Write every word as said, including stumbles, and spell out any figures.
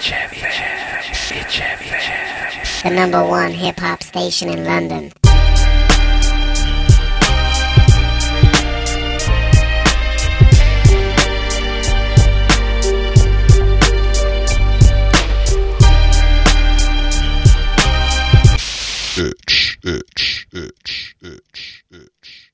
H F M, H F M, the number one hip-hop station in London. Itch, itch, itch, itch, itch.